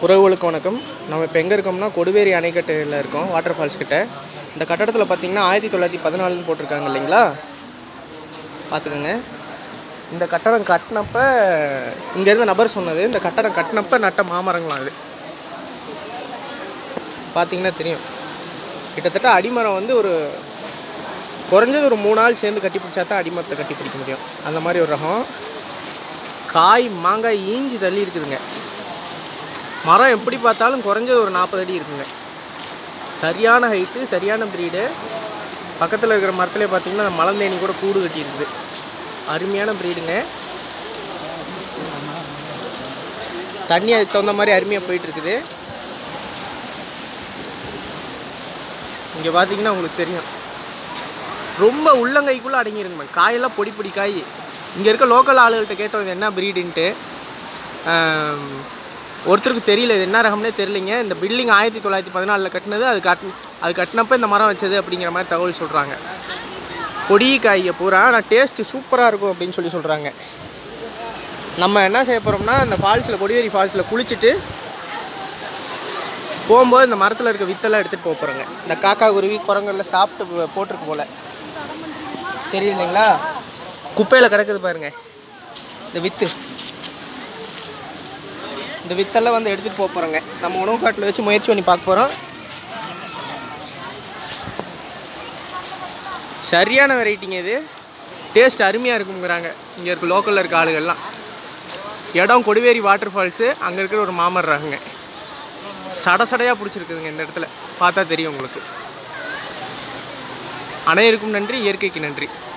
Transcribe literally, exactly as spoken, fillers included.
உறவுகளுக்கு வணக்கம். நம்ம இப்போ எங்கே இருக்கோம்னா கொடிவேரி அணைக்கட்டில் இருக்கோம், வாட்டர் ஃபால்ஸ் கிட்ட. இந்த கட்டடத்தில் பார்த்தீங்கன்னா ஆயிரத்தி தொள்ளாயிரத்தி பதினாலுன்னு போட்டிருக்காங்க இல்லைங்களா, பார்த்துக்கோங்க. இந்த கட்டடம் கட்டினப்ப இங்கேருந்து நபர் சொன்னது, இந்த கட்டடம் கட்டினப்ப நட்ட மாமரங்களாம் அது பார்த்தீங்கன்னா தெரியும். கிட்டத்தட்ட அடிமரம் வந்து ஒரு குறைஞ்சது ஒரு மூணு நாள் சேர்ந்து கட்டி பிடிச்சா தான் அடிமரத்தை கட்டி பிடிக்க முடியும். அந்த மாதிரி ஒரு ரகம். காய் மாங்காய் ஈஞ்சி தள்ளி இருக்குதுங்க. மரம் எப்படி பார்த்தாலும் குறைஞ்சது ஒரு நாற்பது அடி இருக்குங்க. சரியான ஹைட்டு, சரியான ப்ரீடு. பக்கத்தில் இருக்கிற மரத்துலேயே பார்த்தீங்கன்னா அந்த மலந்தேனி கூட கூடு கட்டி இருக்குது. அருமையான ப்ரீடுங்க. தண்ணி அதுக்கு தகுந்த மாதிரி அருமையாக போயிட்டுருக்குது. இங்கே பார்த்தீங்கன்னா உங்களுக்கு தெரியும், ரொம்ப உள்ளங்கைக்குள்ளே அடங்கிருங்க. காயெல்லாம் பொடி பொடி காய். இங்கே இருக்க லோக்கல் ஆளுகள்கிட்ட கேட்டோம் இது என்ன ப்ரீடுன்ட்டு. ஒருத்தருக்கு தெரியல இது என்ன ரகம்னே தெரியலைங்க. இந்த பில்டிங் ஆயிரத்தி தொள்ளாயிரத்தி பதினாலில் கட்டினது. அது கட் அது கட்டினப்போ இந்த மரம் வச்சது அப்படிங்கிற மாதிரி தகவல் சொல்கிறாங்க. பொடி காயை பூரா ஆனால் டேஸ்ட்டு சூப்பராக இருக்கும் அப்படின்னு சொல்லி சொல்கிறாங்க. நம்ம என்ன செய்ய போகிறோம்னா, இந்த ஃபால்ஸில் கொடிவேரி ஃபால்ஸில் குளிச்சுட்டு போகும்போது இந்த மரத்தில் இருக்க வித்தெல்லாம் எடுத்துகிட்டு போக போகிறோங்க. இந்த காக்கா குருவி குரங்கெல்லாம் சாப்பிட்டு போட்டிருக்கு போல், தெரியும் இல்லைங்களா. குப்பையில் கிடக்குது பாருங்கள் இந்த வித்து. இந்த வித்தெல்லாம் வந்து எடுத்துகிட்டு போக போகிறோங்க. நம்ம உணவு காட்டில் வச்சு முயற்சி பண்ணி பார்க்க போகிறோம். சரியான வெரைட்டிங்க இது. டேஸ்ட் அருமையாக இருக்குங்கிறாங்க இங்கே இருக்க லோக்கலில் இருக்க ஆளுகள்லாம். இடம் கொடிவேரி வாட்டர் ஃபால்ஸு. அங்கே இருக்கிற ஒரு மாமர் ரகங்க. சட சடையாக பிடிச்சிருக்குதுங்க. இந்த இடத்துல பார்த்தா தெரியும் உங்களுக்கு. அனைவருக்கும் நன்றி, இயற்கைக்கு நன்றி.